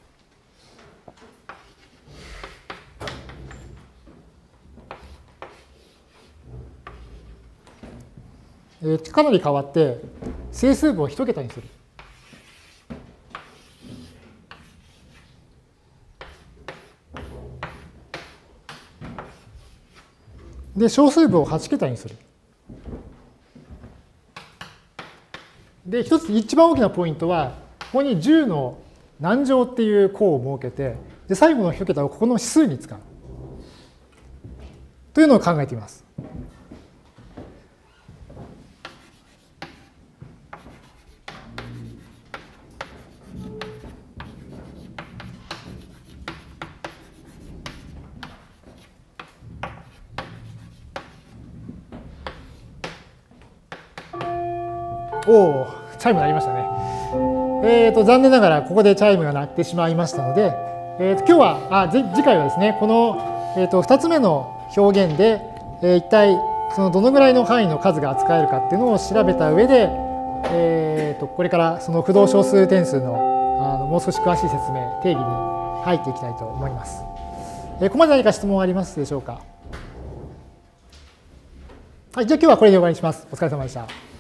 Speaker 1: かなり変わって整数部を1桁にする。で、小数部を8桁にする。で、一番大きなポイントは、ここに10の何乗っていう項を設けて、で、最後の1桁をここの指数に使う。というのを考えてみます。おお、チャイム鳴りましたね。残念ながらここでチャイムが鳴ってしまいましたので、今日は、次回はですね、この、2つ目の表現で、一体そのどのぐらいの範囲の数が扱えるかっていうのを調べた上で、これからその不動小数点数の、もう少し詳しい説明、定義に入っていきたいと思います。ここまで何か質問ありますでしょうか。はい、じゃあ今日はこれで終わりにします。お疲れ様でした。